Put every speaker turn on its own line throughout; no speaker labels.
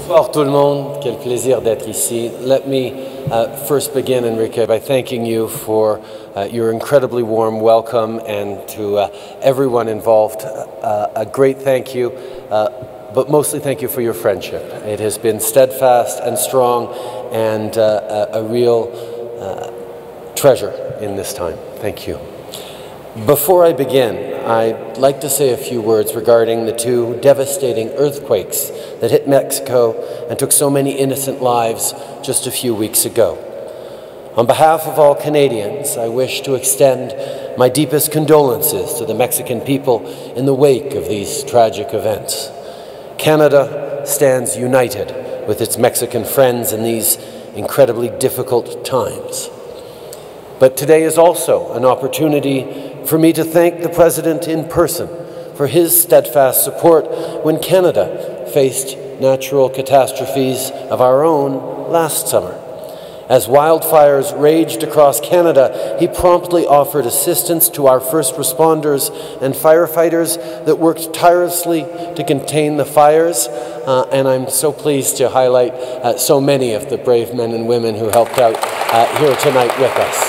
Bonsoir tout le monde, quel plaisir d'être ici. Let me first begin, Enrique, by thanking you for your incredibly warm welcome, and to everyone involved, a great thank you, but mostly thank you for your friendship. It has been steadfast and strong, and a real treasure in this time. Thank you. Before I begin, I'd like to say a few words regarding the two devastating earthquakes that hit Mexico and took so many innocent lives just a few weeks ago. On behalf of all Canadians, I wish to extend my deepest condolences to the Mexican people in the wake of these tragic events. Canada stands united with its Mexican friends in these incredibly difficult times. But today is also an opportunity for me to thank the President in person for his steadfast support when Canada faced natural catastrophes of our own last summer. As wildfires raged across Canada, he promptly offered assistance to our first responders and firefighters that worked tirelessly to contain the fires, and I'm so pleased to highlight so many of the brave men and women who helped out here tonight with us.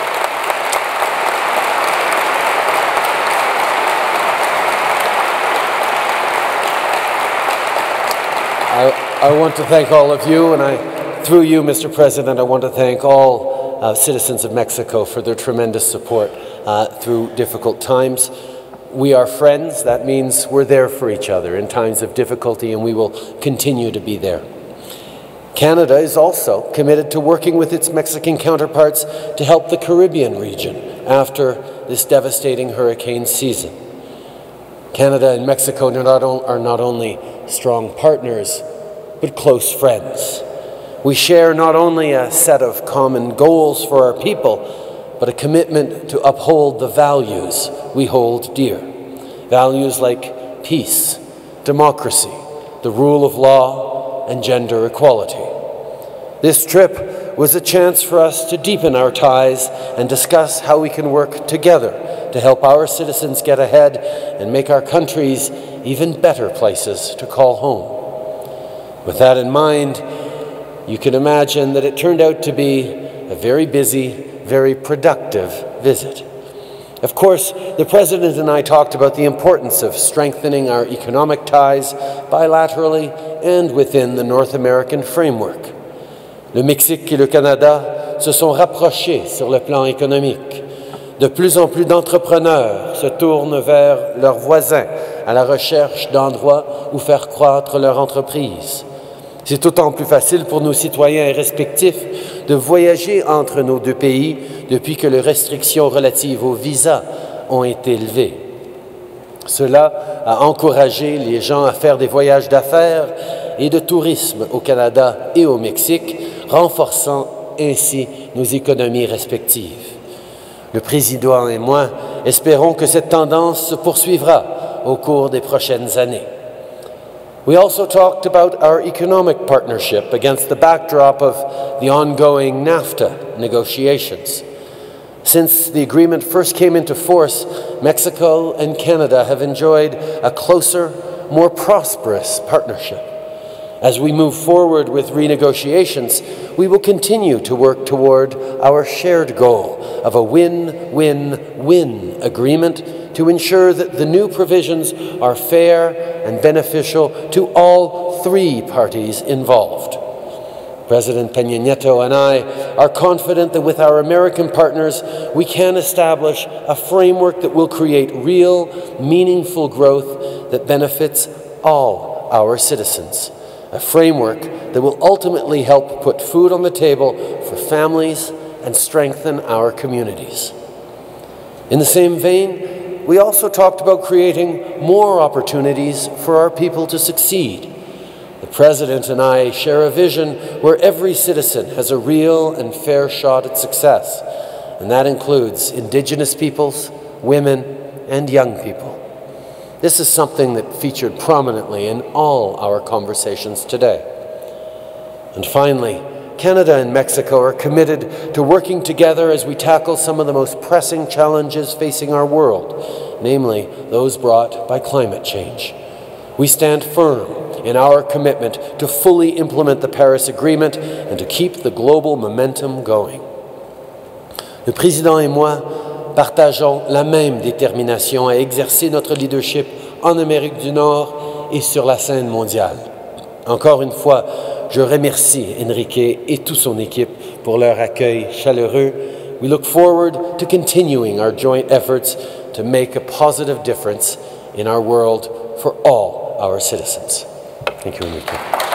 I want to thank all of you, and through you, Mr. President, I want to thank all citizens of Mexico for their tremendous support through difficult times. We are friends. That means we're there for each other in times of difficulty, and we will continue to be there. Canada is also committed to working with its Mexican counterparts to help the Caribbean region after this devastating hurricane season. Canada and Mexico are not only strong partners, but close friends. We share not only a set of common goals for our people, but a commitment to uphold the values we hold dear. Values like peace, democracy, the rule of law, and gender equality. This trip was a chance for us to deepen our ties and discuss how we can work together to help our citizens get ahead and make our countries even better places to call home. With that in mind, you can imagine that it turned out to be a very busy, very productive visit. Of course, the President and I talked about the importance of strengthening our economic ties bilaterally and within the North American framework. Le Mexique et le Canada se sont rapprochés sur le plan économique. De plus en plus d'entrepreneurs se tournent vers leurs voisins à la recherche d'endroits où faire croître leur entreprise. C'est d'autant plus facile pour nos citoyens respectifs de voyager entre nos deux pays depuis que les restrictions relatives aux visas ont été levées. Cela a encouragé les gens à faire des voyages d'affaires et de tourisme au Canada et au Mexique, renforçant ainsi nos économies respectives. Le Président et moi espérons que cette tendance se poursuivra au cours des prochaines années. We also talked about our economic partnership against the backdrop of the ongoing NAFTA negotiations. Since the agreement first came into force, Mexico and Canada have enjoyed a closer, more prosperous partnership. As we move forward with renegotiations, we will continue to work toward our shared goal of a win-win-win agreement to ensure that the new provisions are fair and beneficial to all three parties involved. President Peña Nieto and I are confident that with our American partners, we can establish a framework that will create real, meaningful growth that benefits all our citizens. A framework that will ultimately help put food on the table for families and strengthen our communities. In the same vein, we also talked about creating more opportunities for our people to succeed. The President and I share a vision where every citizen has a real and fair shot at success, and that includes Indigenous peoples, women, and young people. This is something that featured prominently in all our conversations today. And finally, Canada and Mexico are committed to working together as we tackle some of the most pressing challenges facing our world, namely those brought by climate change. We stand firm in our commitment to fully implement the Paris Agreement and to keep the global momentum going. Le président et moi partageons la même détermination à exercer notre leadership en Amérique du Nord et sur la scène mondiale. Encore une fois, je remercie Enrique et toute son équipe pour leur accueil chaleureux. We look forward to continuing our joint efforts to make a positive difference in our world for all our citizens. Thank you, Enrique.